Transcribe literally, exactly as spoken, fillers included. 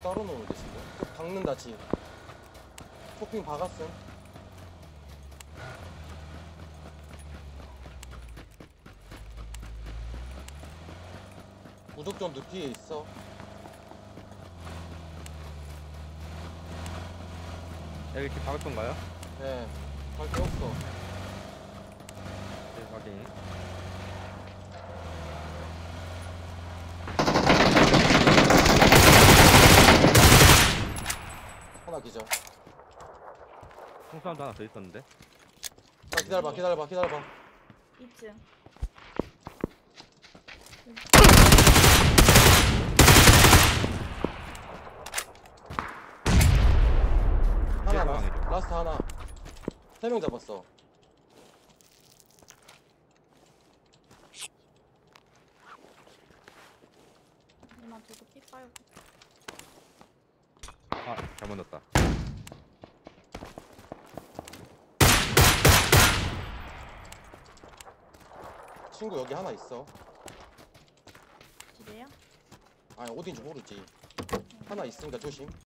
따로 놓는데 지금. 꼭 박는다 지. 토핑 박았음. 무적점 늪이에 있어. 여기 이렇게 박을 건가요? 네. 밖에 없어. 네, 확인. 하나 기절. 총사운드 하나 더 있었는데. 아, 기다려봐, 기다려봐, 기다려봐. 이 층. 하나, 네, 라스트, 방이죠. 라스트 하나. 세 명 잡았어. 누나 저도 피 빨고. 아, 잘못 넣었다. 친구 여기 하나 있어. 집에요? 아니, 어딘지 모르지. 하나 있으니까 조심.